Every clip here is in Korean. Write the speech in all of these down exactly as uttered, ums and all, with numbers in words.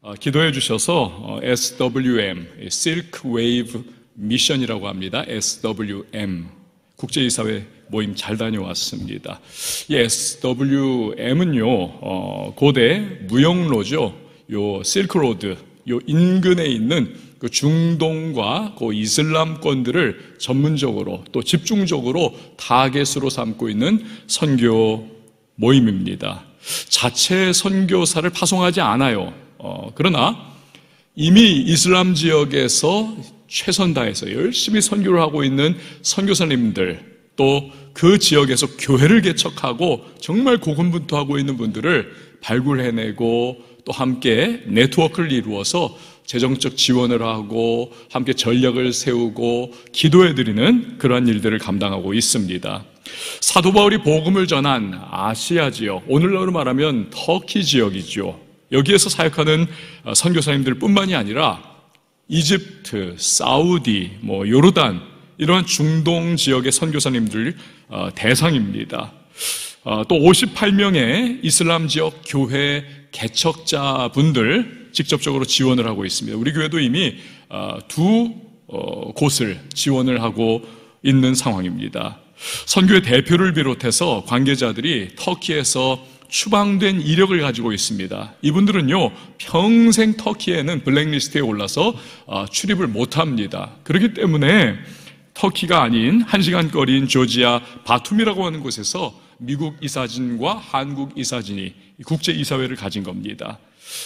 어, 기도해 주셔서 어, 에스 더블유 엠, Silk Wave 미션이라고 합니다. 에스 더블유 엠, 국제이사회 모임 잘 다녀왔습니다. 이 에스 더블유 엠은요, 어, 고대 무역로죠. 요 실크로드, 요 인근에 있는 그 중동과 그 이슬람권들을 전문적으로 또 집중적으로 타겟으로 삼고 있는 선교 모임입니다. 자체 선교사를 파송하지 않아요. 어, 그러나 이미 이슬람 지역에서 최선 다해서 열심히 선교를 하고 있는 선교사님들, 또 그 지역에서 교회를 개척하고 정말 고군분투하고 있는 분들을 발굴해내고 또 함께 네트워크를 이루어서 재정적 지원을 하고 함께 전략을 세우고 기도해드리는 그러한 일들을 감당하고 있습니다. 사도 바울이 복음을 전한 아시아 지역, 오늘날로 말하면 터키 지역이죠. 여기에서 사역하는 선교사님들 뿐만이 아니라 이집트, 사우디, 뭐 요르단, 이러한 중동 지역의 선교사님들 대상입니다. 또 오십팔 명의 이슬람 지역 교회 개척자분들 직접적으로 지원을 하고 있습니다. 우리 교회도 이미 두 곳을 지원을 하고 있는 상황입니다. 선교의 대표를 비롯해서 관계자들이 터키에서 추방된 이력을 가지고 있습니다. 이분들은요, 평생 터키에는 블랙리스트에 올라서 출입을 못합니다. 그렇기 때문에 터키가 아닌 한 시간 거리인 조지아 바툼이라고 하는 곳에서 미국 이사진과 한국 이사진이 국제이사회를 가진 겁니다.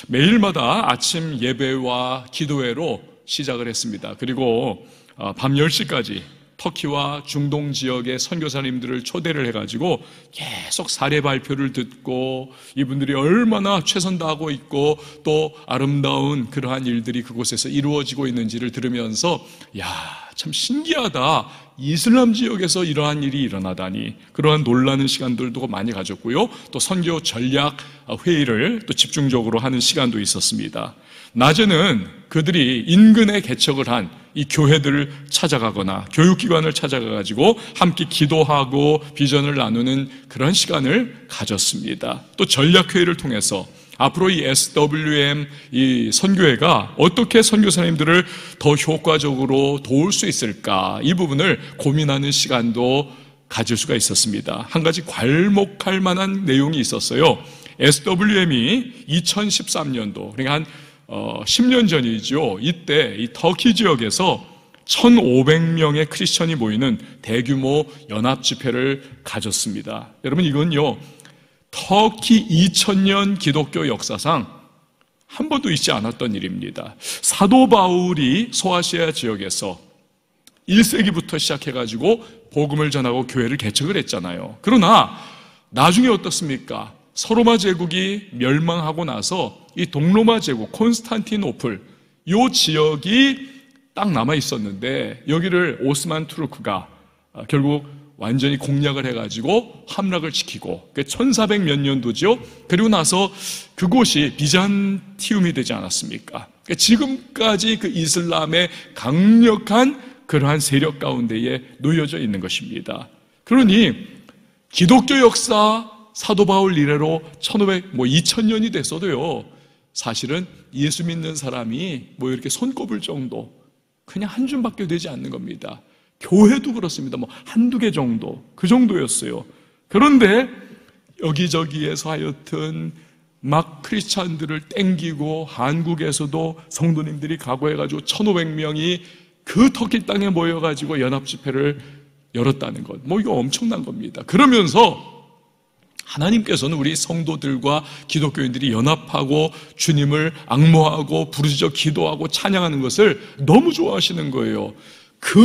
매일마다 아침 예배와 기도회로 시작을 했습니다. 그리고 밤 열 시까지 터키와 중동 지역의 선교사님들을 초대를 해가지고 계속 사례 발표를 듣고 이분들이 얼마나 최선 다하고 있고 또 아름다운 그러한 일들이 그곳에서 이루어지고 있는지를 들으면서 야, 참 신기하다. 이슬람 지역에서 이러한 일이 일어나다니, 그러한 놀라는 시간들도 많이 가졌고요. 또 선교 전략 회의를 또 집중적으로 하는 시간도 있었습니다. 낮에는 그들이 인근에 개척을 한 이 교회들을 찾아가거나 교육기관을 찾아가가지고 함께 기도하고 비전을 나누는 그런 시간을 가졌습니다. 또 전략회의를 통해서 앞으로 이 에스 더블유 엠 이 선교회가 어떻게 선교사님들을 더 효과적으로 도울 수 있을까, 이 부분을 고민하는 시간도 가질 수가 있었습니다. 한 가지 괄목할 만한 내용이 있었어요. 에스 더블유 엠이 이천십삼 년도, 그러니까 한 어, 십 년 전이죠. 이때 이 터키 지역에서 천오백 명의 크리스천이 모이는 대규모 연합 집회를 가졌습니다. 여러분, 이건요, 터키 이천 년 기독교 역사상 한 번도 있지 않았던 일입니다. 사도 바울이 소아시아 지역에서 일 세기부터 시작해가지고 복음을 전하고 교회를 개척을 했잖아요. 그러나 나중에 어떻습니까? 서로마 제국이 멸망하고 나서 이 동로마 제국, 콘스탄티노플, 이 지역이 딱 남아 있었는데 여기를 오스만 투르크가 결국 완전히 공략을 해가지고 함락을 시키고, 천사백 몇 년도죠. 그리고 나서 그곳이 비잔티움이 되지 않았습니까? 지금까지 그 이슬람의 강력한 그러한 세력 가운데에 놓여져 있는 것입니다. 그러니 기독교 역사 사도 바울 이래로 천오백, 뭐 이천 년이 됐어도요, 사실은 예수 믿는 사람이 뭐 이렇게 손꼽을 정도, 그냥 한 줌밖에 되지 않는 겁니다. 교회도 그렇습니다. 뭐 한두 개 정도, 그 정도였어요. 그런데 여기저기에서 하여튼 막 크리스찬들을 땡기고 한국에서도 성도님들이 각오해가지고 천오백 명이 그 터키 땅에 모여가지고 연합 집회를 열었다는 것, 뭐 이거 엄청난 겁니다. 그러면서 하나님께서는 우리 성도들과 기독교인들이 연합하고 주님을 앙모하고 부르짖어 기도하고 찬양하는 것을 너무 좋아하시는 거예요. 그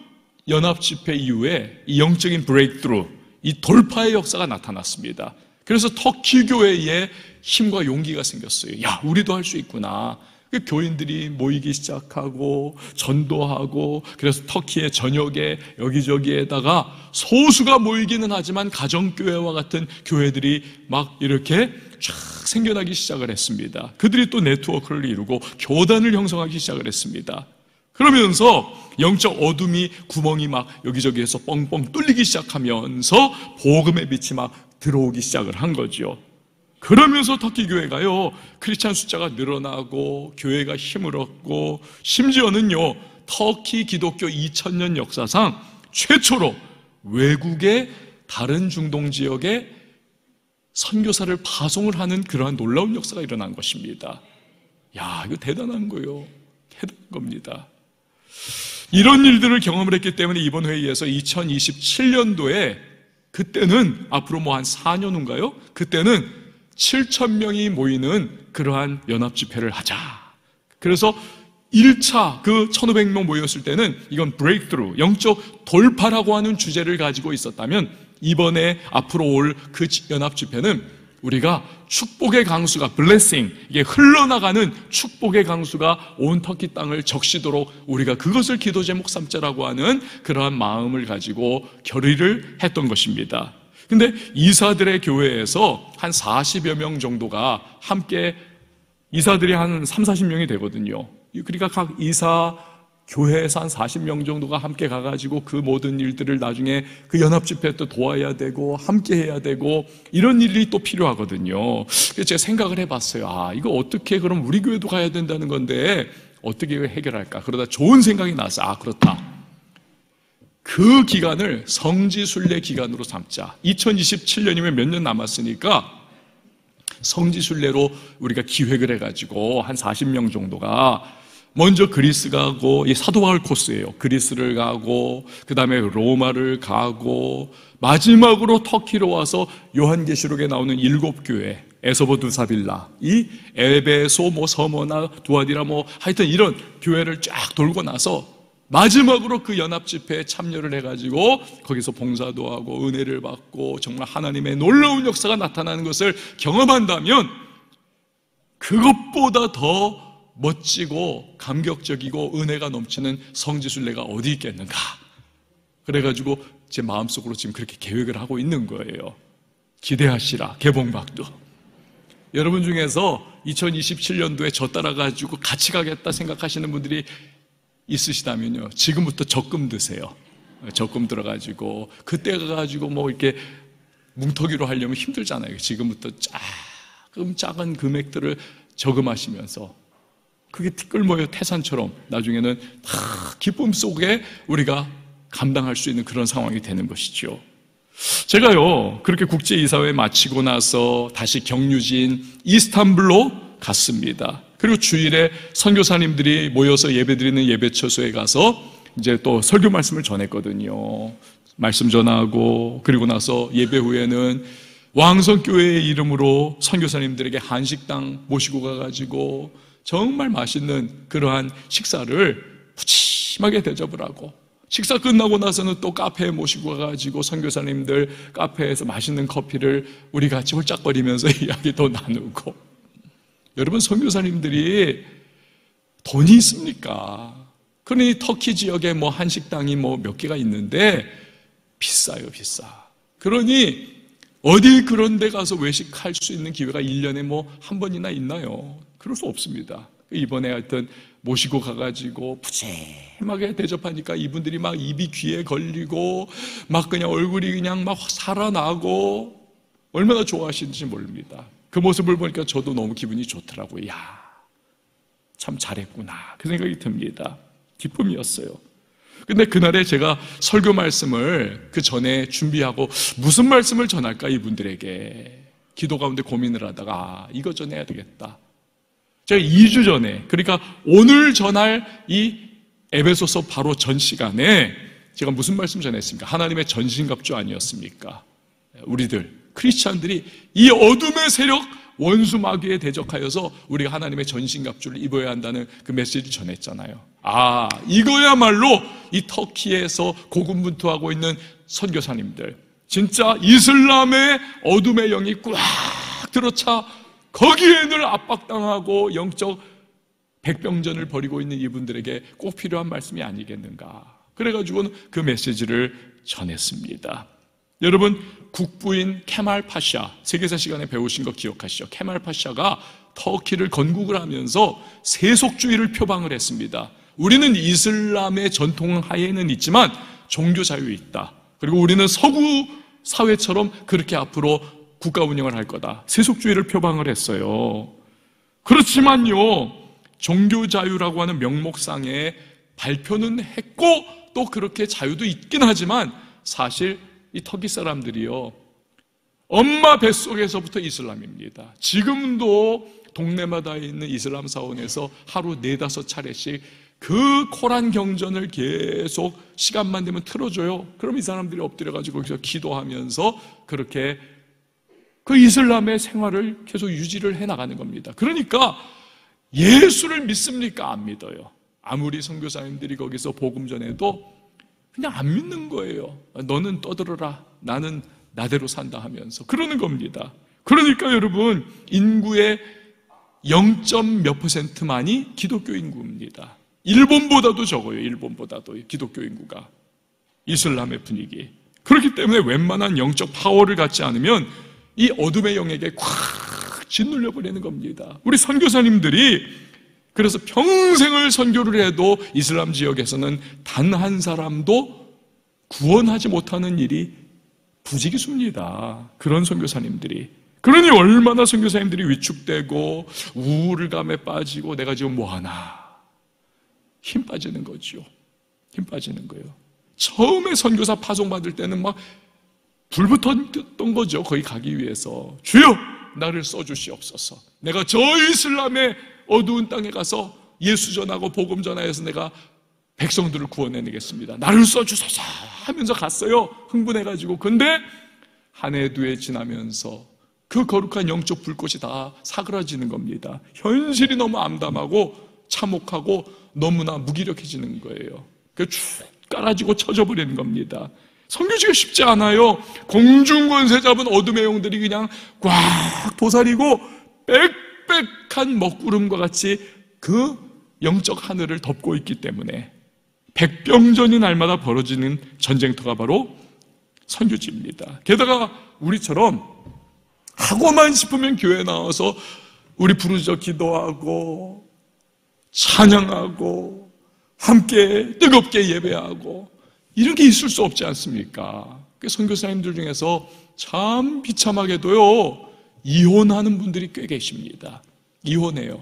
연합 집회 이후에 이 영적인 브레이크트루, 이 돌파의 역사가 나타났습니다. 그래서 터키 교회에 힘과 용기가 생겼어요. 야, 우리도 할 수 있구나. 교인들이 모이기 시작하고 전도하고, 그래서 터키의 전역에 여기저기에다가 소수가 모이기는 하지만 가정교회와 같은 교회들이 막 이렇게 쫙 생겨나기 시작을 했습니다. 그들이 또 네트워크를 이루고 교단을 형성하기 시작을 했습니다. 그러면서 영적 어둠이 구멍이 막 여기저기에서 뻥뻥 뚫리기 시작하면서 복음의 빛이 막 들어오기 시작을 한 거죠. 그러면서 터키 교회가요, 크리스찬 숫자가 늘어나고 교회가 힘을 얻고, 심지어는요 터키 기독교 이천 년 역사상 최초로 외국의 다른 중동 지역에 선교사를 파송을 하는 그러한 놀라운 역사가 일어난 것입니다. 야, 이거 대단한 거예요. 대단한 겁니다. 이런 일들을 경험을 했기 때문에 이번 회의에서 이천이십칠 년도에 그때는 앞으로 뭐 한 사 년 후인가요? 그때는 칠천 명이 모이는 그러한 연합 집회를 하자. 그래서 일 차 그 천오백 명 모였을 때는 이건 브레이크트루, 영적 돌파라고 하는 주제를 가지고 있었다면, 이번에 앞으로 올 그 연합 집회는 우리가 축복의 강수가, 블레싱, 이게 흘러나가는 축복의 강수가 온 터키 땅을 적시도록 우리가 그것을 기도 제목 삼자라고 하는 그러한 마음을 가지고 결의를 했던 것입니다. 근데 이사들의 교회에서 한 사십여 명 정도가 함께, 이사들이 한 삼사십 명이 되거든요. 그러니까 각 이사 교회에서 한 사십 명 정도가 함께 가가지고 그 모든 일들을 나중에 그 연합집회 때 도와야 되고 함께 해야 되고 이런 일이 또 필요하거든요. 그래서 제가 생각을 해봤어요. 아, 이거 어떻게, 그럼 우리 교회도 가야 된다는 건데 어떻게 해결할까? 그러다 좋은 생각이 나서, 아, 그렇다. 그 기간을 성지순례 기간으로 삼자. 이천이십칠 년이면 몇 년 남았으니까 성지순례로 우리가 기획을 해가지고 한 사십 명 정도가 먼저 그리스 가고, 이 사도 바울 코스예요. 그리스를 가고, 그 다음에 로마를 가고, 마지막으로 터키로 와서 요한계시록에 나오는 일곱 교회, 에서보두사빌라, 이 에베소, 뭐 서머나 두아디라, 뭐 하여튼 이런 교회를 쫙 돌고 나서 마지막으로 그 연합 집회에 참여를 해가지고 거기서 봉사도 하고 은혜를 받고 정말 하나님의 놀라운 역사가 나타나는 것을 경험한다면, 그것보다 더 멋지고 감격적이고 은혜가 넘치는 성지순례가 어디 있겠는가. 그래가지고 제 마음속으로 지금 그렇게 계획을 하고 있는 거예요. 기대하시라, 개봉박도. 여러분 중에서 이천이십칠 년도에 저 따라가지고 같이 가겠다 생각하시는 분들이 있으시다면요, 지금부터 적금 드세요. 적금 들어가지고 그때 가가지고 뭐 이렇게 뭉터기로 하려면 힘들잖아요. 지금부터 작은 작은 금액들을 저금하시면서, 그게 티끌 모여 태산처럼 나중에는 다 기쁨 속에 우리가 감당할 수 있는 그런 상황이 되는 것이죠. 제가요 그렇게 국제이사회 마치고 나서 다시 경유지인 이스탄불로 갔습니다. 그리고 주일에 선교사님들이 모여서 예배드리는 예배처소에 가서 이제 또 설교 말씀을 전했거든요. 말씀 전하고, 그리고 나서 예배 후에는 왕성교회의 이름으로 선교사님들에게 한식당 모시고 가가지고 정말 맛있는 그러한 식사를 푸짐하게 대접을 하고, 식사 끝나고 나서는 또 카페에 모시고 가가지고 선교사님들 카페에서 맛있는 커피를 우리 같이 홀짝거리면서 이야기도 나누고. 여러분, 선교사님들이 돈이 있습니까? 그러니 터키 지역에 뭐 한식당이 뭐 몇 개가 있는데 비싸요, 비싸. 그러니 어디 그런 데 가서 외식할 수 있는 기회가 일 년에 뭐 한 번이나 있나요? 그럴 수 없습니다. 이번에 하여튼 모시고 가가지고 푸짐하게 대접하니까 이분들이 막 입이 귀에 걸리고 막 그냥 얼굴이 그냥 막 살아나고 얼마나 좋아하시는지 모릅니다. 그 모습을 보니까 저도 너무 기분이 좋더라고요. 야, 참 잘했구나, 그 생각이 듭니다. 기쁨이었어요. 근데 그날에 제가 설교 말씀을 그 전에 준비하고 무슨 말씀을 전할까 이분들에게 기도 가운데 고민을 하다가, 아, 이거 전해야 되겠다. 제가 이 주 전에, 그러니까 오늘 전할 이 에베소서 바로 전 시간에 제가 무슨 말씀 전했습니까? 하나님의 전신갑주 아니었습니까? 우리들 크리스찬들이 이 어둠의 세력 원수 마귀에 대적하여서 우리가 하나님의 전신갑주를 입어야 한다는 그 메시지를 전했잖아요. 아, 이거야말로 이 터키에서 고군분투하고 있는 선교사님들, 진짜 이슬람의 어둠의 영이 꽉 들어차 거기에 늘 압박당하고 영적 백병전을 벌이고 있는 이분들에게 꼭 필요한 말씀이 아니겠는가. 그래가지고는 그 메시지를 전했습니다. 여러분, 국부인 케말 파샤, 세계사 시간에 배우신 거 기억하시죠? 케말 파샤가 터키를 건국을 하면서 세속주의를 표방을 했습니다. 우리는 이슬람의 전통 하에는 있지만 종교 자유에 있다. 그리고 우리는 서구 사회처럼 그렇게 앞으로 국가 운영을 할 거다. 세속주의를 표방을 했어요. 그렇지만요, 종교 자유라고 하는 명목상에 발표는 했고 또 그렇게 자유도 있긴 하지만 사실 이 터키 사람들이요, 엄마 뱃속에서부터 이슬람입니다. 지금도 동네마다 있는 이슬람 사원에서 하루 네다섯 차례씩 그 코란 경전을 계속 시간만 되면 틀어줘요. 그럼 이 사람들이 엎드려가지고 거기서 기도하면서 그렇게 그 이슬람의 생활을 계속 유지를 해나가는 겁니다. 그러니까 예수를 믿습니까? 안 믿어요. 아무리 선교사님들이 거기서 복음 전해도 그냥 안 믿는 거예요. 너는 떠들어라, 나는 나대로 산다 하면서 그러는 겁니다. 그러니까 여러분, 인구의 영 점 몇 퍼센트만이 기독교 인구입니다. 일본보다도 적어요. 일본보다도 기독교 인구가. 이슬람의 분위기. 그렇기 때문에 웬만한 영적 파워를 갖지 않으면 이 어둠의 영에게 콱 짓눌려 버리는 겁니다. 우리 선교사님들이 그래서 평생을 선교를 해도 이슬람 지역에서는 단 한 사람도 구원하지 못하는 일이 부지기수입니다. 그런 선교사님들이. 그러니 얼마나 선교사님들이 위축되고 우울감에 빠지고 내가 지금 뭐하나, 힘 빠지는 거죠. 힘 빠지는 거예요. 처음에 선교사 파송받을 때는 막 불붙었던 거죠. 거기 가기 위해서. 주여 나를 써주시옵소서. 내가 저 이슬람의 어두운 땅에 가서 예수 전하고 복음 전하여서 내가 백성들을 구원해내겠습니다. 나를 써주소서 하면서 갔어요. 흥분해가지고. 근데 한 해 두 해 지나면서 그 거룩한 영적 불꽃이 다 사그라지는 겁니다. 현실이 너무 암담하고 참혹하고 너무나 무기력해지는 거예요. 그래서 쭉 깔아지고 쳐져버리는 겁니다. 선교지가 쉽지 않아요. 공중권세 잡은 어둠의 영들이 그냥 꽉 도사리고 빽빽한 먹구름과 같이 그 영적 하늘을 덮고 있기 때문에 백병전이 날마다 벌어지는 전쟁터가 바로 선교지입니다. 게다가 우리처럼 하고만 싶으면 교회 나와서 우리 부르짖어 기도하고 찬양하고 함께 뜨겁게 예배하고 이런 게 있을 수 없지 않습니까? 선교사님들 중에서 참 비참하게도요, 이혼하는 분들이 꽤 계십니다. 이혼해요.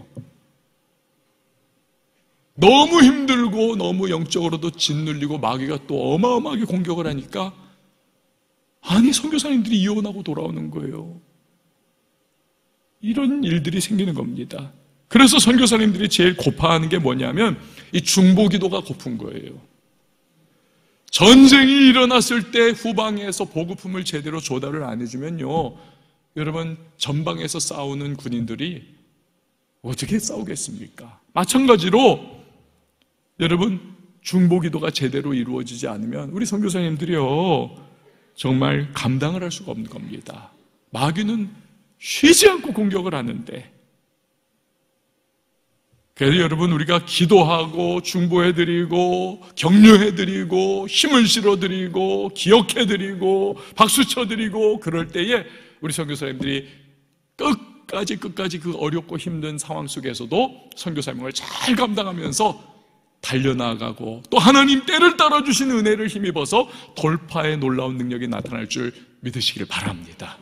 너무 힘들고 너무 영적으로도 짓눌리고 마귀가 또 어마어마하게 공격을 하니까 아니 선교사님들이 이혼하고 돌아오는 거예요. 이런 일들이 생기는 겁니다. 그래서 선교사님들이 제일 고파하는 게 뭐냐면 이 중보기도가 고픈 거예요. 전쟁이 일어났을 때 후방에서 보급품을 제대로 조달을 안 해주면요, 여러분 전방에서 싸우는 군인들이 어떻게 싸우겠습니까? 마찬가지로 여러분 중보기도가 제대로 이루어지지 않으면 우리 선교사님들이요 정말 감당을 할 수가 없는 겁니다. 마귀는 쉬지 않고 공격을 하는데, 그래서 여러분 우리가 기도하고 중보해드리고 격려해드리고 힘을 실어드리고 기억해드리고 박수쳐드리고 그럴 때에 우리 선교사님들이 끝까지 끝까지 그 어렵고 힘든 상황 속에서도 선교사님을 잘 감당하면서 달려나가고 또 하나님 때를 따라주신 은혜를 힘입어서 돌파의 놀라운 능력이 나타날 줄 믿으시길 바랍니다.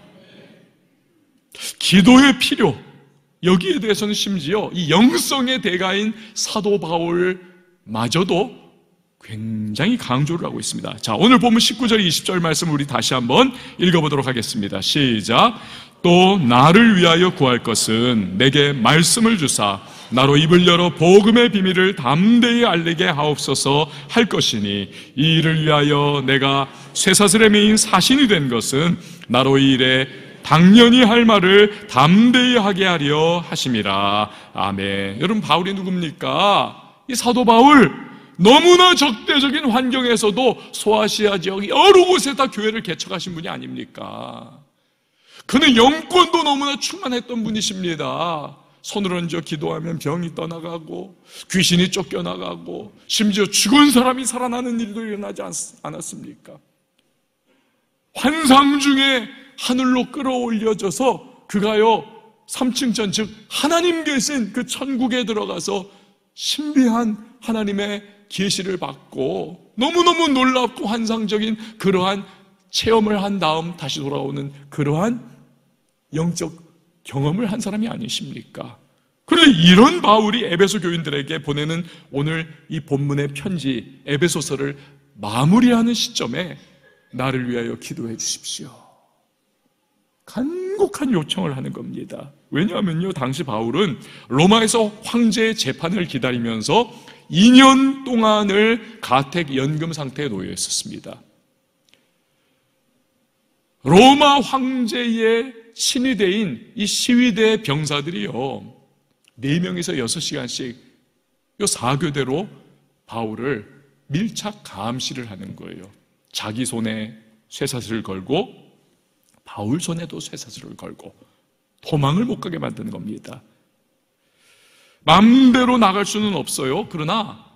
기도의 필요, 여기에 대해서는 심지어 이 영성의 대가인 사도 바울마저도 굉장히 강조를 하고 있습니다. 자, 오늘 보면 십구 절 이십 절 말씀 우리 다시 한번 읽어보도록 하겠습니다. 시작. 또 나를 위하여 구할 것은 내게 말씀을 주사 나로 입을 열어 복음의 비밀을 담대히 알리게 하옵소서 할 것이니 이 일을 위하여 내가 쇠사슬의 메인 사신이 된 것은 나로 이 일에 당연히 할 말을 담대히 하게 하려 하심이라. 아멘. 여러분 바울이 누굽니까? 이 사도 바울, 너무나 적대적인 환경에서도 소아시아 지역 여러 곳에 다 교회를 개척하신 분이 아닙니까? 그는 영권도 너무나 충만했던 분이십니다. 손을 얹어 기도하면 병이 떠나가고 귀신이 쫓겨나가고 심지어 죽은 사람이 살아나는 일도 일어나지 않았습니까? 환상 중에 하늘로 끌어올려져서 그가요 삼 층 전, 즉 하나님 계신 그 천국에 들어가서 신비한 하나님의 계시를 받고 너무너무 놀랍고 환상적인 그러한 체험을 한 다음 다시 돌아오는 그러한 영적 경험을 한 사람이 아니십니까? 그런데 이런 바울이 에베소 교인들에게 보내는 오늘 이 본문의 편지 에베소서를 마무리하는 시점에 나를 위하여 기도해 주십시오. 간곡한 요청을 하는 겁니다. 왜냐하면요, 당시 바울은 로마에서 황제의 재판을 기다리면서 이 년 동안을 가택 연금 상태에 놓여 있었습니다. 로마 황제의 친위대인 이 시위대 병사들이요, 네 명에서 여섯 시간씩 요 사교대로 바울을 밀착 감시를 하는 거예요. 자기 손에 쇠사슬을 걸고 바울 손에도 쇠사슬을 걸고 도망을 못 가게 만드는 겁니다. 마음대로 나갈 수는 없어요. 그러나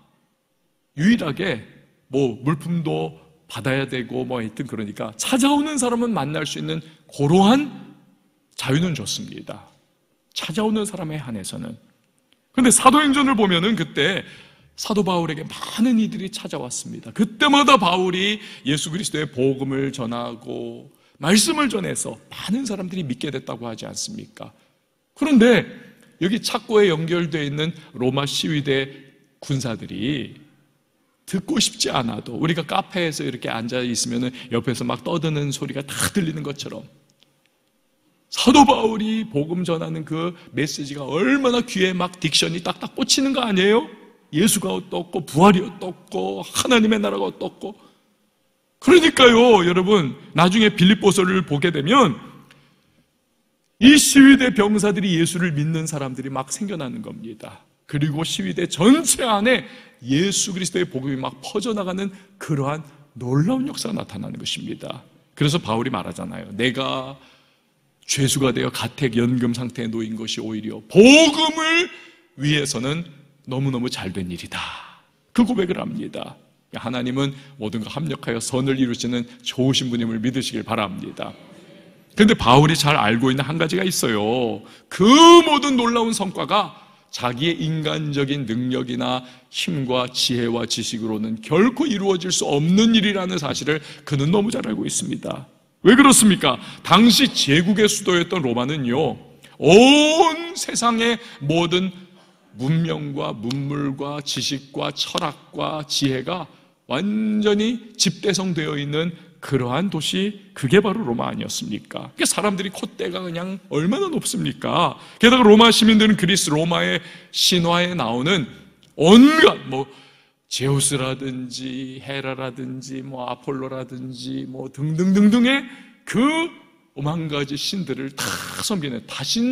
유일하게 뭐 물품도 받아야 되고 뭐 하여튼 그러니까 찾아오는 사람은 만날 수 있는 고러한 자유는 줬습니다. 찾아오는 사람에 한해서는. 그런데 사도행전을 보면은 그때 사도 바울에게 많은 이들이 찾아왔습니다. 그때마다 바울이 예수 그리스도의 복음을 전하고 말씀을 전해서 많은 사람들이 믿게 됐다고 하지 않습니까? 그런데 여기 착고에 연결되어 있는 로마 시위대 군사들이 듣고 싶지 않아도 우리가 카페에서 이렇게 앉아 있으면 옆에서 막 떠드는 소리가 다 들리는 것처럼 사도 바울이 복음 전하는 그 메시지가 얼마나 귀에 막 딕션이 딱딱 꽂히는 거 아니에요? 예수가 어떻고 부활이 어떻고 하나님의 나라가 어떻고. 그러니까요, 여러분, 나중에 빌립보서를 보게 되면 이 시위대 병사들이 예수를 믿는 사람들이 막 생겨나는 겁니다. 그리고 시위대 전체 안에 예수 그리스도의 복음이 막 퍼져나가는 그러한 놀라운 역사가 나타나는 것입니다. 그래서 바울이 말하잖아요. 내가 죄수가 되어 가택 연금 상태에 놓인 것이 오히려 복음을 위해서는 너무너무 잘된 일이다. 그 고백을 합니다. 하나님은 모든 걸 합력하여 선을 이루시는 좋으신 분임을 믿으시길 바랍니다. 그런데 바울이 잘 알고 있는 한 가지가 있어요. 그 모든 놀라운 성과가 자기의 인간적인 능력이나 힘과 지혜와 지식으로는 결코 이루어질 수 없는 일이라는 사실을 그는 너무 잘 알고 있습니다. 왜 그렇습니까? 당시 제국의 수도였던 로마는요, 온 세상의 모든 문명과 문물과 지식과 철학과 지혜가 완전히 집대성되어 있는 그러한 도시, 그게 바로 로마 아니었습니까? 사람들이 콧대가 그냥 얼마나 높습니까? 게다가 로마 시민들은 그리스 로마의 신화에 나오는 온갖 뭐 제우스라든지 헤라라든지 뭐 아폴로라든지 뭐 등등등등의 그 오만 가지 신들을 다 섬기는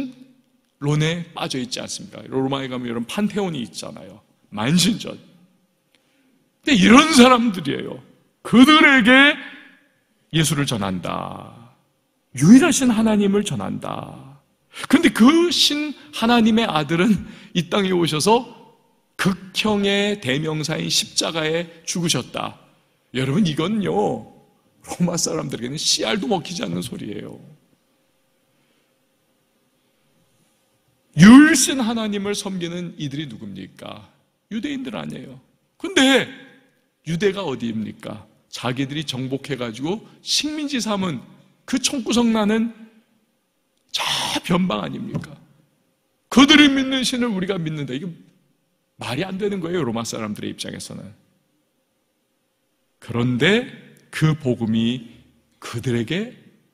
다신론에 빠져 있지 않습니까? 로마에 가면 이런 판테온이 있잖아요. 만신전. 근데 이런 사람들이에요. 그들에게 예수를 전한다. 유일하신 하나님을 전한다. 그런데 그 신 하나님의 아들은 이 땅에 오셔서 극형의 대명사인 십자가에 죽으셨다. 여러분, 이건요, 로마 사람들에게는 씨알도 먹히지 않는 소리예요. 유일신 하나님을 섬기는 이들이 누굽니까? 유대인들 아니에요. 근데 유대가 어디입니까? 자기들이 정복해가지고 식민지 삼은 그 총구석 나는 저 변방 아닙니까? 그들이 믿는 신을 우리가 믿는다. 이게 말이 안 되는 거예요, 로마 사람들의 입장에서는. 그런데 그 복음이 그들에게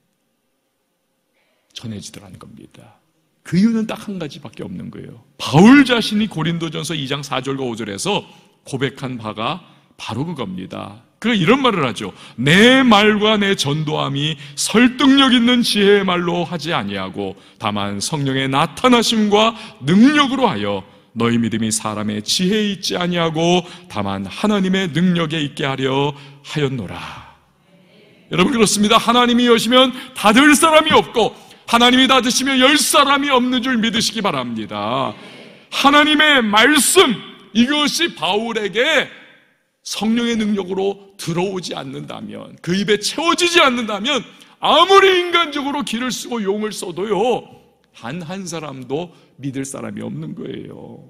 전해지더라는 겁니다. 그 이유는 딱 한 가지밖에 없는 거예요. 바울 자신이 고린도전서 이 장 사 절과 오 절에서 고백한 바가 바로 그겁니다. 그가 이런 말을 하죠. 내 말과 내 전도함이 설득력 있는 지혜의 말로 하지 아니하고 다만 성령의 나타나심과 능력으로 하여 너희 믿음이 사람의 지혜에 있지 아니하고 다만 하나님의 능력에 있게 하려 하였노라. 여러분, 그렇습니다. 하나님이 여시면 닫을 사람이 없고 하나님이 닫으시면 열 사람이 없는 줄 믿으시기 바랍니다. 하나님의 말씀, 이것이 바울에게 성령의 능력으로 들어오지 않는다면, 그 입에 채워지지 않는다면 아무리 인간적으로 길을 쓰고 용을 써도요, 단 한 사람도 믿을 사람이 없는 거예요.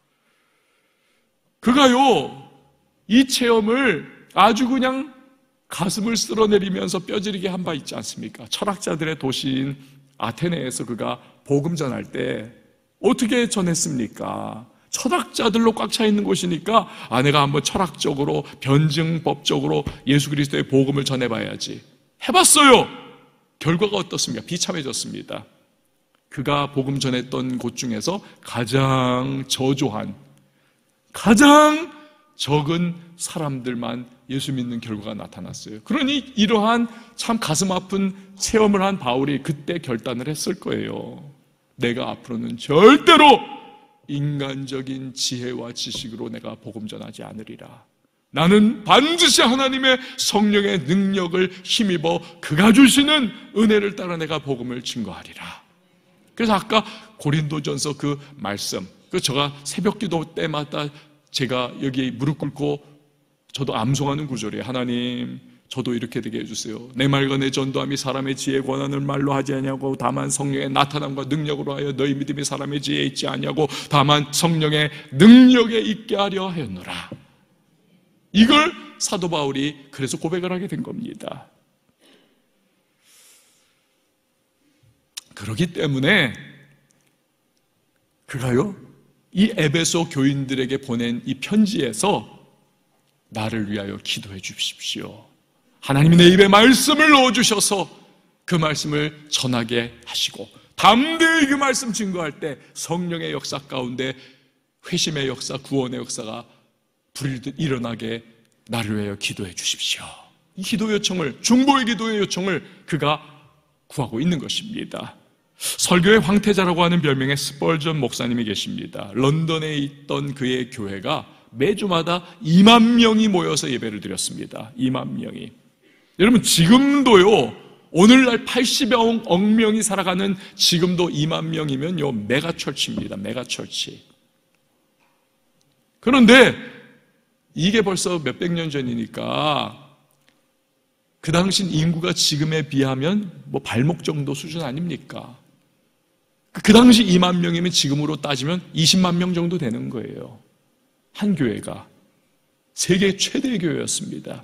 그가요, 이 체험을 아주 그냥 가슴을 쓸어내리면서 뼈저리게 한 바 있지 않습니까? 철학자들의 도시인 아테네에서 그가 복음 전할 때 어떻게 전했습니까? 철학자들로 꽉 차 있는 곳이니까 아내가 한번 철학적으로 변증법적으로 예수 그리스도의 복음을 전해봐야지 해봤어요. 결과가 어떻습니까? 비참해졌습니다. 그가 복음 전했던 곳 중에서 가장 저조한, 가장 적은 사람들만 예수 믿는 결과가 나타났어요. 그러니 이러한 참 가슴 아픈 체험을 한 바울이 그때 결단을 했을 거예요. 내가 앞으로는 절대로 인간적인 지혜와 지식으로 내가 복음 전하지 않으리라. 나는 반드시 하나님의 성령의 능력을 힘입어 그가 주시는 은혜를 따라 내가 복음을 증거하리라. 그래서 아까 고린도전서 그 말씀, 그 제가 새벽 기도 때마다 제가 여기 무릎 꿇고 저도 암송하는 구절이에요. 하나님, 저도 이렇게 되게 해주세요. 내 말과 내 전도함이 사람의 지혜에 권한을 말로 하지 아니하고 다만 성령의 나타남과 능력으로 하여 너희 믿음이 사람의 지혜에 있지 아니하고 다만 성령의 능력에 있게 하려 하였노라. 이걸 사도 바울이 그래서 고백을 하게 된 겁니다. 그렇기 때문에 그가요, 이 에베소 교인들에게 보낸 이 편지에서 나를 위하여 기도해 주십시오. 하나님이 내 입에 말씀을 넣어주셔서 그 말씀을 전하게 하시고 담대히 그 말씀 증거할 때 성령의 역사 가운데 회심의 역사, 구원의 역사가 불일듯 일어나게 나를 위하여 기도해 주십시오. 이 기도 요청을, 중보의 기도의 요청을 그가 구하고 있는 것입니다. 설교의 황태자라고 하는 별명의 스펄전 목사님이 계십니다. 런던에 있던 그의 교회가 매주마다 이만 명이 모여서 예배를 드렸습니다. 이만 명이. 여러분, 지금도요, 오늘날 팔십여억 명이 살아가는 지금도 이만 명이면요, 메가철치입니다. 메가철치. 그런데 이게 벌써 몇백 년 전이니까 그 당시 인구가 지금에 비하면 뭐 발목 정도 수준 아닙니까? 그 당시 이만 명이면 지금으로 따지면 이십만 명 정도 되는 거예요. 한 교회가. 세계 최대 교회였습니다.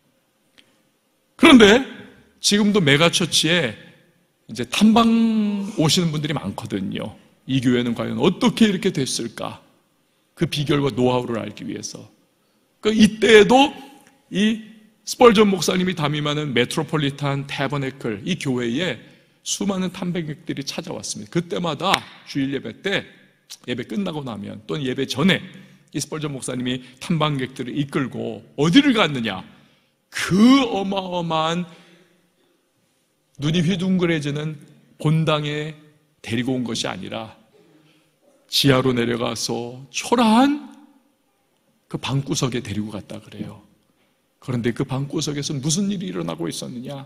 그런데 지금도 메가처치에 이제 탐방 오시는 분들이 많거든요. 이 교회는 과연 어떻게 이렇게 됐을까? 그 비결과 노하우를 알기 위해서. 그 이때에도 이 스펄전 목사님이 담임하는 메트로폴리탄 태버네클 이 교회에 수많은 탐방객들이 찾아왔습니다. 그때마다 주일 예배 때 예배 끝나고 나면 또는 예배 전에 이 스펄전 목사님이 탐방객들을 이끌고 어디를 갔느냐? 그 어마어마한 눈이 휘둥그레지는 본당에 데리고 온 것이 아니라 지하로 내려가서 초라한 그 방구석에 데리고 갔다 그래요. 그런데 그 방구석에서 무슨 일이 일어나고 있었느냐?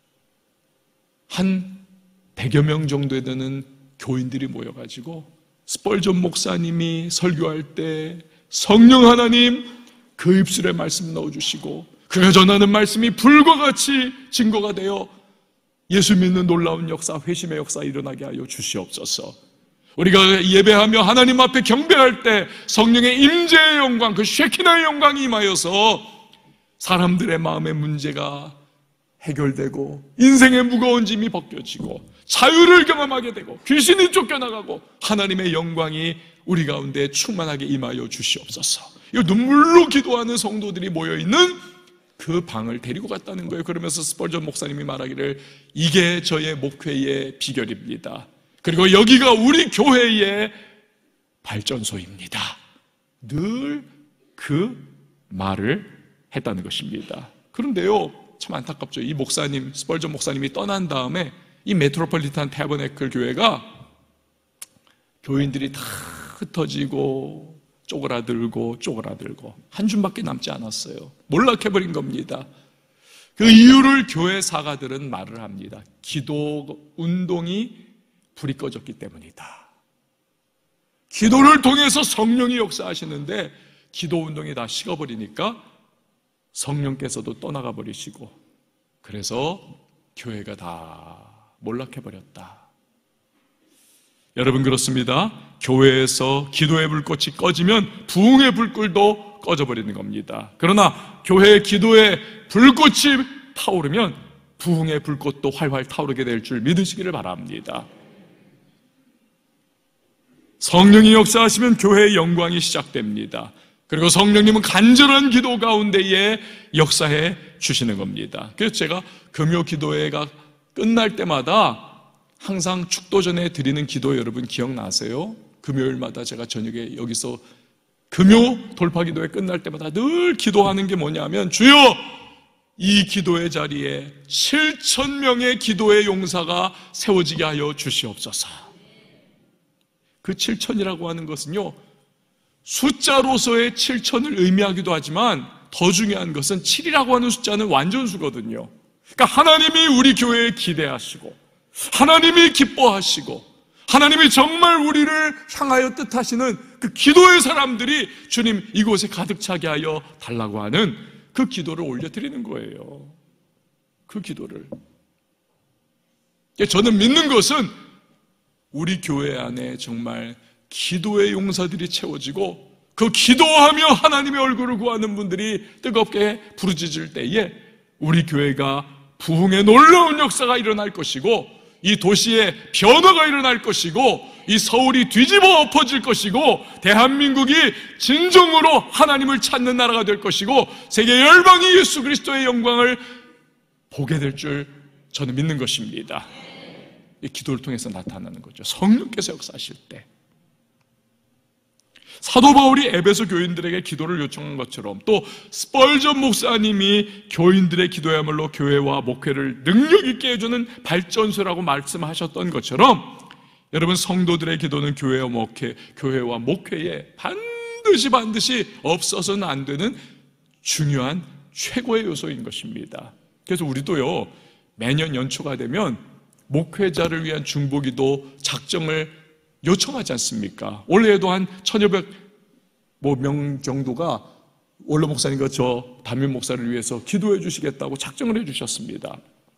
한 백여 명 정도에 되는 교인들이 모여가지고 스펄전 목사님이 설교할 때 성령 하나님 그 입술에 말씀 넣어주시고 그가 전하는 말씀이 불과 같이 증거가 되어 예수 믿는 놀라운 역사, 회심의 역사 일어나게 하여 주시옵소서. 우리가 예배하며 하나님 앞에 경배할 때 성령의 임재의 영광, 그 쉐키나의 영광이 임하여서 사람들의 마음의 문제가 해결되고 인생의 무거운 짐이 벗겨지고 자유를 경험하게 되고 귀신이 쫓겨나가고 하나님의 영광이 우리 가운데 충만하게 임하여 주시옵소서. 이 눈물로 기도하는 성도들이 모여있는 그 방을 데리고 갔다는 거예요. 그러면서 스펄전 목사님이 말하기를 이게 저의 목회의 비결입니다. 그리고 여기가 우리 교회의 발전소입니다. 늘 그 말을 했다는 것입니다. 그런데요, 참 안타깝죠. 이 목사님, 스펄전 목사님이 떠난 다음에 이 메트로폴리탄 태버네클 교회가 교인들이 다 흩어지고 쪼그라들고 쪼그라들고 한 줌밖에 남지 않았어요. 몰락해버린 겁니다. 그 이유를 교회 사가들은 말을 합니다. 기도 운동이 불이 꺼졌기 때문이다. 기도를 통해서 성령이 역사하시는데 기도 운동이 다 식어버리니까 성령께서도 떠나가 버리시고 그래서 교회가 다 몰락해버렸다. 여러분, 그렇습니다. 교회에서 기도의 불꽃이 꺼지면 부흥의 불꽃도 꺼져버리는 겁니다. 그러나 교회의 기도의 불꽃이 타오르면 부흥의 불꽃도 활활 타오르게 될 줄 믿으시기를 바랍니다. 성령이 역사하시면 교회의 영광이 시작됩니다. 그리고 성령님은 간절한 기도 가운데에 역사해 주시는 겁니다. 그래서 제가 금요 기도회가 끝날 때마다 항상 축도 전에 드리는 기도 여러분 기억나세요? 금요일마다 제가 저녁에 여기서 금요 돌파 기도회 끝날 때마다 늘 기도하는 게 뭐냐면, 주여 이 기도의 자리에 칠천 명의 기도의 용사가 세워지게 하여 주시옵소서. 그 칠천이라고 하는 것은요, 숫자로서의 칠천을 의미하기도 하지만 더 중요한 것은 칠이라고 하는 숫자는 완전수거든요. 그러니까 하나님이 우리 교회에 기대하시고 하나님이 기뻐하시고 하나님이 정말 우리를 향하여 뜻하시는 그 기도의 사람들이 주님 이곳에 가득 차게 하여 달라고 하는 그 기도를 올려드리는 거예요. 그 기도를. 저는 믿는 것은 우리 교회 안에 정말 기도의 용사들이 채워지고 그 기도하며 하나님의 얼굴을 구하는 분들이 뜨겁게 부르짖을 때에 우리 교회가 부흥의 놀라운 역사가 일어날 것이고 이 도시에 변화가 일어날 것이고 이 서울이 뒤집어 엎어질 것이고 대한민국이 진정으로 하나님을 찾는 나라가 될 것이고 세계 열방이 예수 그리스도의 영광을 보게 될 줄 저는 믿는 것입니다. 이 기도를 통해서 나타나는 거죠. 성령께서 역사하실 때. 사도 바울이 에베소 교인들에게 기도를 요청한 것처럼 또 스펄전 목사님이 교인들의 기도야말로 교회와 목회를 능력 있게 해주는 발전소라고 말씀하셨던 것처럼 여러분 성도들의 기도는 교회와 목회, 교회와 목회에 반드시 반드시 없어서는 안 되는 중요한 최고의 요소인 것입니다. 그래서 우리도요 매년 연초가 되면 목회자를 위한 중보기도 작정을 요청하지 않습니까? 올해에도 한 천여백 명 정도가 원로 목사님과 저 담임 목사를 위해서 기도해 주시겠다고 작정을 해 주셨습니다.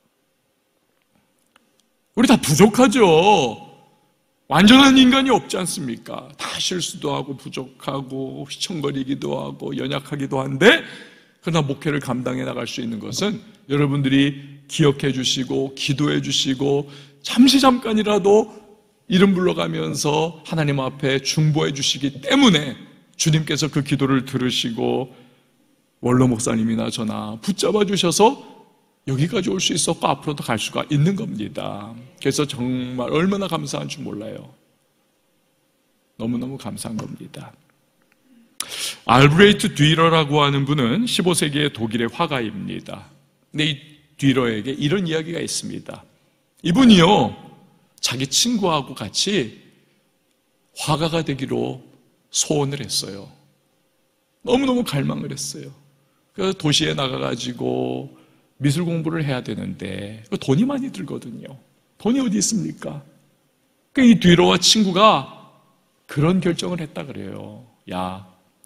우리 다 부족하죠. 완전한 인간이 없지 않습니까? 다 실수도 하고 부족하고 휘청거리기도 하고 연약하기도 한데 그러나 목회를 감당해 나갈 수 있는 것은 여러분들이 기억해 주시고 기도해 주시고 잠시 잠깐이라도 이름 불러가면서 하나님 앞에 중보해 주시기 때문에 주님께서 그 기도를 들으시고 원로 목사님이나 저나 붙잡아 주셔서 여기까지 올 수 있었고 앞으로도 갈 수가 있는 겁니다. 그래서 정말 얼마나 감사한 줄 몰라요. 너무너무 감사한 겁니다. 알브레이트 뒤러라고 하는 분은 십오 세기의 독일의 화가입니다. 근데 이 뒤러에게 이런 이야기가 있습니다. 이분이요 자기 친구하고 같이 화가가 되기로 소원을 했어요. 너무너무 갈망을 했어요. 그래서 도시에 나가가지고 미술 공부를 해야 되는데 돈이 많이 들거든요. 돈이 어디 있습니까? 이 뒤로와 친구가 그런 결정을 했다 그래요. 야,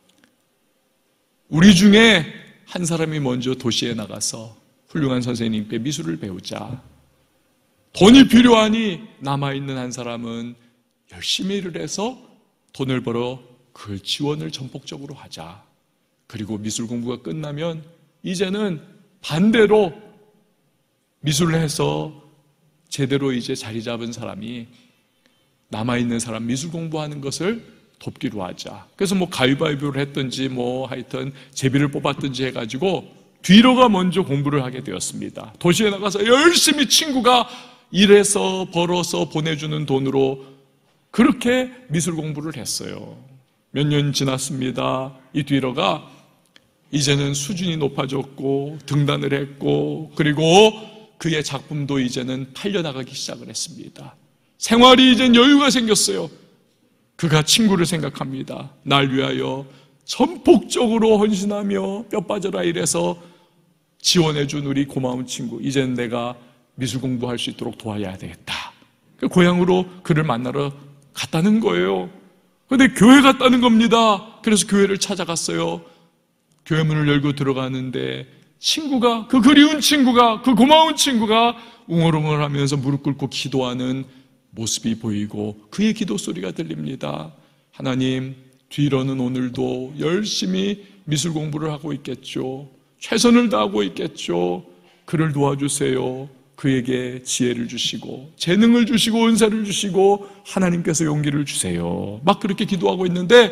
우리 중에 한 사람이 먼저 도시에 나가서 훌륭한 선생님께 미술을 배우자. 돈이 필요하니 남아있는 한 사람은 열심히 일을 해서 돈을 벌어 그 지원을 전폭적으로 하자. 그리고 미술 공부가 끝나면 이제는 반대로 미술을 해서 제대로 이제 자리 잡은 사람이 남아있는 사람 미술 공부하는 것을 돕기로 하자. 그래서 뭐 가위바위보를 했든지 뭐 하여튼 제비를 뽑았든지 해가지고 뒤로가 먼저 공부를 하게 되었습니다. 도시에 나가서 열심히 친구가 일해서 벌어서 보내주는 돈으로 그렇게 미술 공부를 했어요. 몇 년 지났습니다. 이 뒤로가 이제는 수준이 높아졌고 등단을 했고 그리고 그의 작품도 이제는 팔려나가기 시작을 했습니다. 생활이 이젠 여유가 생겼어요. 그가 친구를 생각합니다. 날 위하여 전폭적으로 헌신하며 뼈 빠져라 일해서 지원해준 우리 고마운 친구, 이젠 내가 미술 공부할 수 있도록 도와야 되겠다. 고향으로 그를 만나러 갔다는 거예요. 그런데 교회 갔다는 겁니다. 그래서 교회를 찾아갔어요. 교회 문을 열고 들어가는데 친구가, 그 그리운 친구가, 그 고마운 친구가 웅얼웅얼하면서 무릎 꿇고 기도하는 모습이 보이고 그의 기도 소리가 들립니다. 하나님, 뒤로는 오늘도 열심히 미술 공부를 하고 있겠죠. 최선을 다하고 있겠죠. 그를 도와주세요. 그에게 지혜를 주시고 재능을 주시고 은사를 주시고 하나님께서 용기를 주세요. 막 그렇게 기도하고 있는데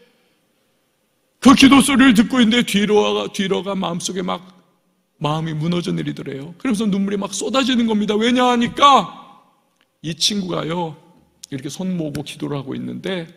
그 기도 소리를 듣고 있는데 뒤로가, 뒤로가 마음속에 막 마음이 무너져 내리더래요. 그러면서 눈물이 막 쏟아지는 겁니다. 왜냐 하니까 이 친구가요 이렇게 손 모으고 기도를 하고 있는데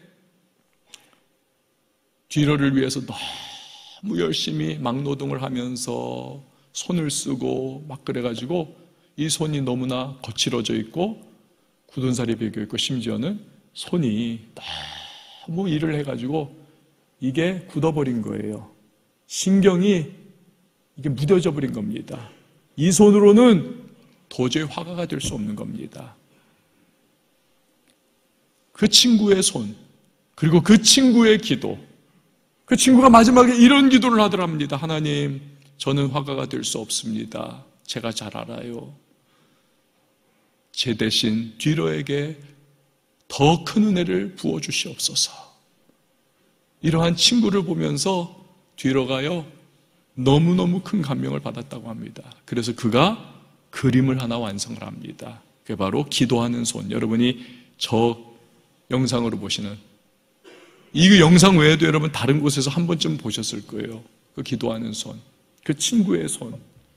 뒤로를 위해서 너무 열심히 막노동을 하면서 손을 쓰고 막 그래가지고 이 손이 너무나 거칠어져 있고 굳은 살이 배겨 있고 심지어는 손이 너무 일을 해가지고 이게 굳어버린 거예요. 신경이 이게 무뎌져 버린 겁니다. 이 손으로는 도저히 화가가 될 수 없는 겁니다. 그 친구의 손, 그리고 그 친구의 기도, 그 친구가 마지막에 이런 기도를 하더랍니다. 하나님, 저는 화가가 될 수 없습니다. 제가 잘 알아요. 제 대신 뒤로에게 더 큰 은혜를 부어주시옵소서. 이러한 친구를 보면서 뒤로가요 너무너무 큰 감명을 받았다고 합니다. 그래서 그가 그림을 하나 완성을 합니다. 그게 바로 기도하는 손. 여러분이 저 영상으로 보시는 이 영상 외에도 여러분 다른 곳에서 한 번쯤 보셨을 거예요. 그 기도하는 손, 그 친구의 손.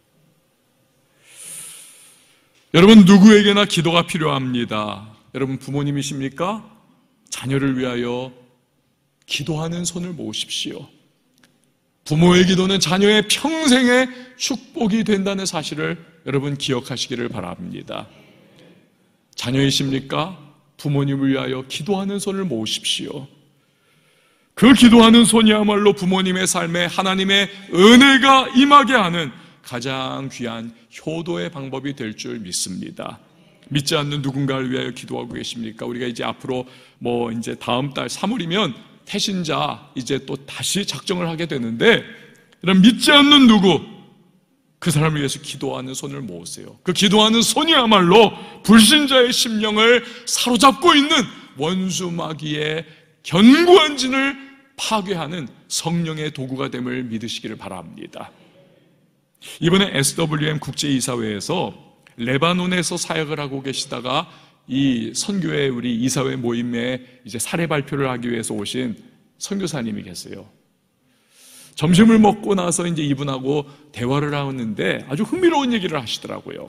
여러분 누구에게나 기도가 필요합니다. 여러분 부모님이십니까? 자녀를 위하여 기도하는 손을 모으십시오. 부모의 기도는 자녀의 평생의 축복이 된다는 사실을 여러분 기억하시기를 바랍니다. 자녀이십니까? 부모님을 위하여 기도하는 손을 모으십시오. 그 기도하는 손이야말로 부모님의 삶에 하나님의 은혜가 임하게 하는 가장 귀한 효도의 방법이 될 줄 믿습니다. 믿지 않는 누군가를 위하여 기도하고 계십니까? 우리가 이제 앞으로 뭐 이제 다음 달 삼월이면 태신자 이제 또 다시 작정을 하게 되는데, 이런 믿지 않는 누구, 그 사람을 위해서 기도하는 손을 모으세요. 그 기도하는 손이야말로 불신자의 심령을 사로잡고 있는 원수 마귀의 견고한 진을 파괴하는 성령의 도구가 됨을 믿으시기를 바랍니다. 이번에 에스더블유엠 국제이사회에서 레바논에서 사역을 하고 계시다가 이 선교회 우리 이사회 모임에 이제 사례 발표를 하기 위해서 오신 선교사님이 계세요. 점심을 먹고 나서 이제 이분하고 대화를 하는데 아주 흥미로운 얘기를 하시더라고요.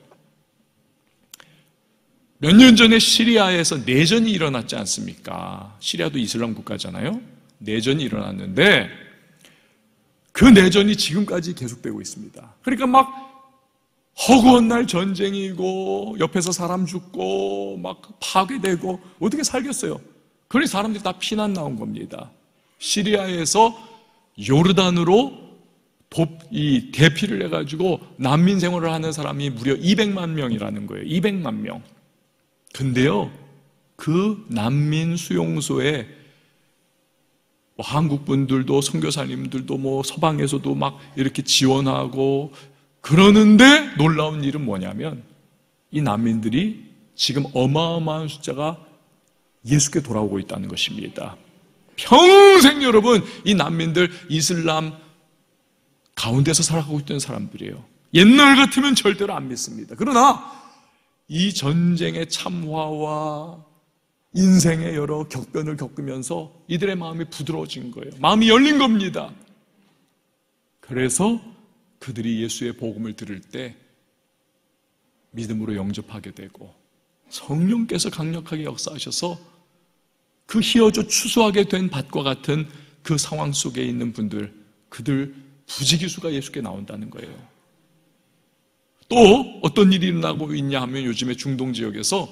몇 년 전에 시리아에서 내전이 일어났지 않습니까? 시리아도 이슬람 국가잖아요. 내전이 일어났는데 그 내전이 지금까지 계속되고 있습니다. 그러니까 막 허구한 날 전쟁이고 옆에서 사람 죽고 막 파괴되고 어떻게 살겠어요? 그러니 사람들이 다 피난 나온 겁니다. 시리아에서 요르단으로 도, 이 대피를 해가지고 난민 생활을 하는 사람이 무려 이백만 명이라는 거예요. 이백만 명. 근데요, 그 난민 수용소에 뭐 한국 분들도 선교사님들도 뭐 서방에서도 막 이렇게 지원하고 그러는데 놀라운 일은 뭐냐면 이 난민들이 지금 어마어마한 숫자가 예수께 돌아오고 있다는 것입니다. 평생 여러분 이 난민들 이슬람 가운데서 살아가고 있던 사람들이에요. 옛날 같으면 절대로 안 믿습니다. 그러나 이 전쟁의 참화와 인생의 여러 격변을 겪으면서 이들의 마음이 부드러워진 거예요. 마음이 열린 겁니다. 그래서 그들이 예수의 복음을 들을 때 믿음으로 영접하게 되고 성령께서 강력하게 역사하셔서 그 휘어져 추수하게 된 밭과 같은 그 상황 속에 있는 분들, 그들 부지기수가 예수께 나온다는 거예요. 또 어떤 일이 일어나고 있냐 하면 요즘에 중동 지역에서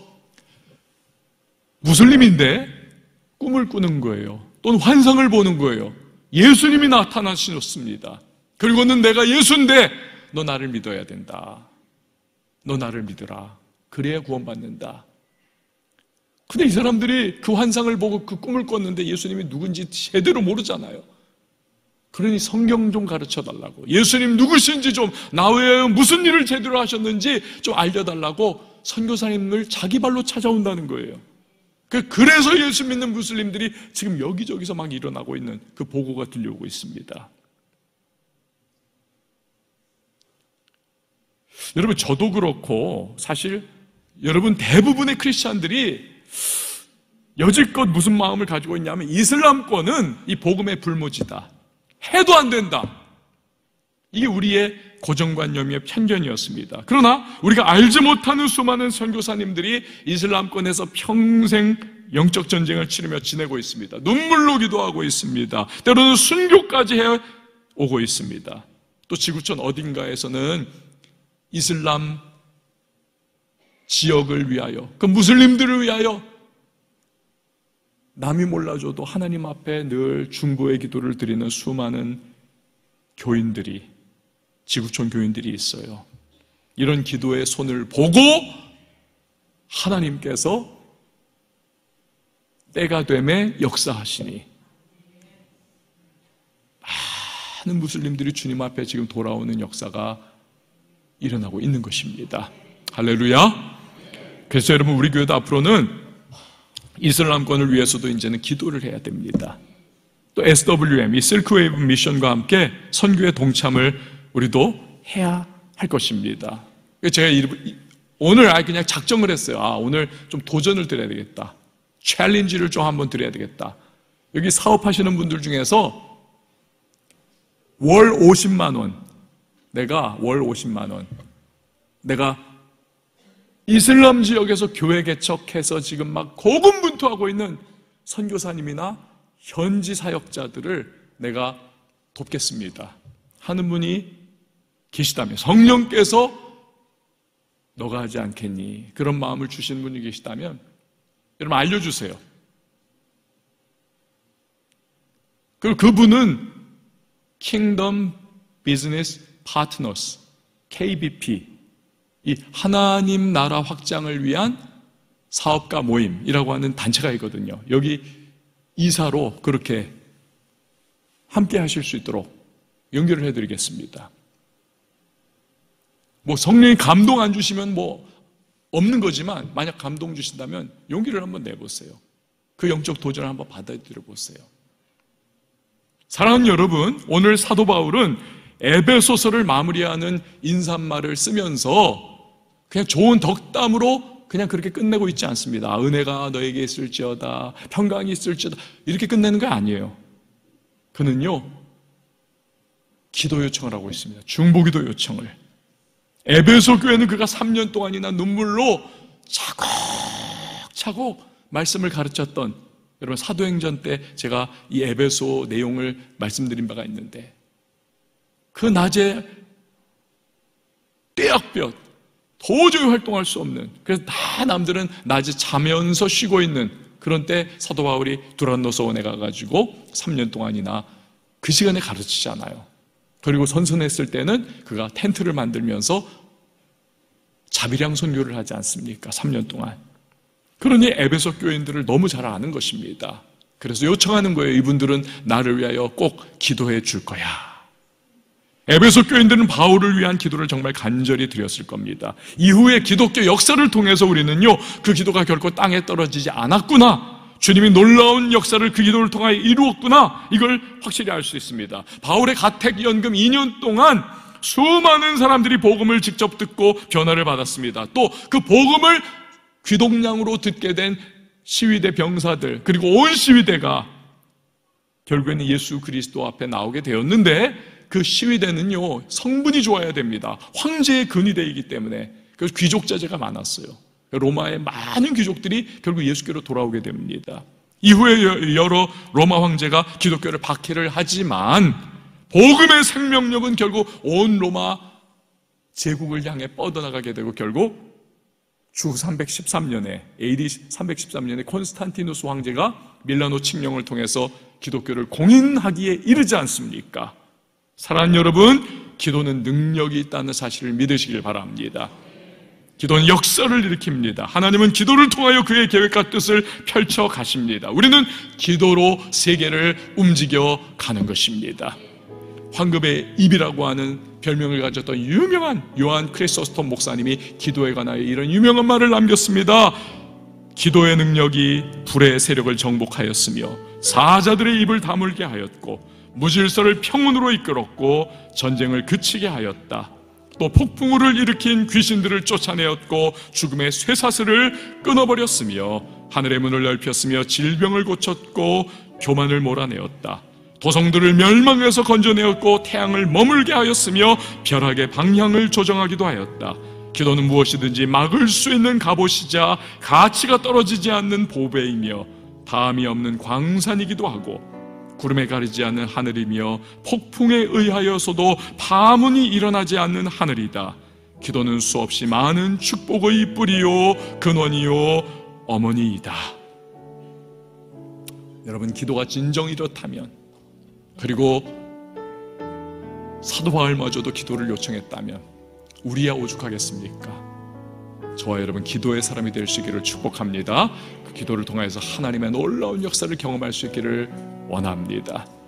무슬림인데 꿈을 꾸는 거예요. 또는 환상을 보는 거예요. 예수님이 나타나셨습니다. 그리고는 내가 예수인데 너 나를 믿어야 된다. 너 나를 믿으라. 그래야 구원받는다. 근데 이 사람들이 그 환상을 보고 그 꿈을 꿨는데 예수님이 누군지 제대로 모르잖아요. 그러니 성경 좀 가르쳐 달라고, 예수님 누구신지 좀, 나 외에 무슨 일을 제대로 하셨는지 좀 알려달라고 선교사님을 자기 발로 찾아온다는 거예요. 그래서 예수 믿는 무슬림들이 지금 여기저기서 막 일어나고 있는 그 보고가 들려오고 있습니다. 여러분, 저도 그렇고 사실 여러분 대부분의 크리스찬들이 여지껏 무슨 마음을 가지고 있냐면 이슬람권은 이 복음의 불모지다, 해도 안 된다, 이게 우리의 고정관념의 편견이었습니다. 그러나 우리가 알지 못하는 수많은 선교사님들이 이슬람권에서 평생 영적 전쟁을 치르며 지내고 있습니다. 눈물로 기도하고 있습니다. 때로는 순교까지 해오고 있습니다. 또 지구촌 어딘가에서는 이슬람 지역을 위하여, 그 무슬림들을 위하여 남이 몰라줘도 하나님 앞에 늘 중보의 기도를 드리는 수많은 교인들이, 지구촌 교인들이 있어요. 이런 기도의 손을 보고 하나님께서 때가 되매 역사하시니 많은 무슬림들이 주님 앞에 지금 돌아오는 역사가 일어나고 있는 것입니다. 할렐루야. 그래서 여러분, 우리 교회도 앞으로는 이슬람권을 위해서도 이제는 기도를 해야 됩니다. 또 에스더블유엠, 이 실크웨이브 미션과 함께 선교의 동참을 우리도 해야 할 것입니다. 제가 오늘 아예 그냥 작정을 했어요. 아, 오늘 좀 도전을 드려야 되겠다, 챌린지를 좀 한번 드려야 되겠다. 여기 사업하시는 분들 중에서 월 오십만 원, 내가 월 오십만 원, 내가 이슬람 지역에서 교회 개척해서 지금 막 고군분투하고 있는 선교사님이나 현지 사역자들을 내가 돕겠습니다 하는 분이 계시다면, 성령께서 너가 하지 않겠니? 그런 마음을 주시는 분이 계시다면 여러분 알려주세요. 그리고 그분은 Kingdom Business Partners, 케이비피, 이 하나님 나라 확장을 위한 사업가 모임이라고 하는 단체가 있거든요. 여기 이사로 그렇게 함께 하실 수 있도록 연결을 해드리겠습니다. 뭐 성령이 감동 안 주시면 뭐 없는 거지만, 만약 감동 주신다면 용기를 한번 내보세요. 그 영적 도전을 한번 받아들여 보세요. 사랑하는 여러분, 오늘 사도 바울은 에베소서를 마무리하는 인사말을 쓰면서 그냥 좋은 덕담으로 그냥 그렇게 끝내고 있지 않습니다. 은혜가 너에게 있을지어다, 평강이 있을지어다, 이렇게 끝내는 거 아니에요. 그는요, 기도 요청을 하고 있습니다. 중보기도 요청을. 에베소 교회는 그가 삼 년 동안이나 눈물로 차곡차곡 말씀을 가르쳤던, 여러분 사도행전 때 제가 이 에베소 내용을 말씀드린 바가 있는데, 그 낮에 떼약볕 도저히 활동할 수 없는, 그래서 다 남들은 낮에 자면서 쉬고 있는 그런 때 사도 바울이 두란노서원에 가가지고 삼 년 동안이나 그 시간에 가르치잖아요. 그리고 선선했을 때는 그가 텐트를 만들면서 자비량 선교를 하지 않습니까? 삼 년 동안. 그러니 에베소 교인들을 너무 잘 아는 것입니다. 그래서 요청하는 거예요. 이분들은 나를 위하여 꼭 기도해 줄 거야. 에베소 교인들은 바울을 위한 기도를 정말 간절히 드렸을 겁니다. 이후에 기독교 역사를 통해서 우리는요, 그 기도가 결코 땅에 떨어지지 않았구나, 주님이 놀라운 역사를 그 기도를 통하여 이루었구나, 이걸 확실히 알 수 있습니다. 바울의 가택연금 이 년 동안 수많은 사람들이 복음을 직접 듣고 변화를 받았습니다. 또 그 복음을 귀동량으로 듣게 된 시위대 병사들, 그리고 온 시위대가 결국에는 예수 그리스도 앞에 나오게 되었는데, 그 시위대는요, 성분이 좋아야 됩니다. 황제의 근위대이기 때문에. 그래서 귀족 자제가 많았어요. 로마의 많은 귀족들이 결국 예수께로 돌아오게 됩니다. 이후에 여러 로마 황제가 기독교를 박해를 하지만 복음의 생명력은 결국 온 로마 제국을 향해 뻗어나가게 되고, 결국 주 삼백십삼 년에 에이디 삼백십삼 년에 콘스탄티누스 황제가 밀라노 칙령을 통해서 기독교를 공인하기에 이르지 않습니까? 사랑하는 여러분, 기도는 능력이 있다는 사실을 믿으시길 바랍니다. 기도는 역사를 일으킵니다. 하나님은 기도를 통하여 그의 계획과 뜻을 펼쳐 가십니다. 우리는 기도로 세계를 움직여 가는 것입니다. 황금의 입이라고 하는 별명을 가졌던 유명한 요한 크리소스톰 목사님이 기도에 관하여 이런 유명한 말을 남겼습니다. 기도의 능력이 불의 세력을 정복하였으며 사자들의 입을 다물게 하였고 무질서를 평온으로 이끌었고 전쟁을 그치게 하였다. 또 폭풍우를 일으킨 귀신들을 쫓아내었고 죽음의 쇠사슬을 끊어버렸으며 하늘의 문을 넓혔으며 질병을 고쳤고 교만을 몰아내었다. 도성들을 멸망에서 건져내었고 태양을 머물게 하였으며 벼락의 방향을 조정하기도 하였다. 기도는 무엇이든지 막을 수 있는 갑옷이자 가치가 떨어지지 않는 보배이며 다함이 없는 광산이기도 하고 구름에 가리지 않는 하늘이며 폭풍에 의하여서도 파문이 일어나지 않는 하늘이다. 기도는 수없이 많은 축복의 뿌리요 근원이요 어머니이다. 여러분, 기도가 진정 이렇다면, 그리고 사도 바울마저도 기도를 요청했다면 우리야 오죽하겠습니까? 저와 여러분 기도의 사람이 될 수 있기를 축복합니다. 그 기도를 통해서 하나님의 놀라운 역사를 경험할 수 있기를 원합니다.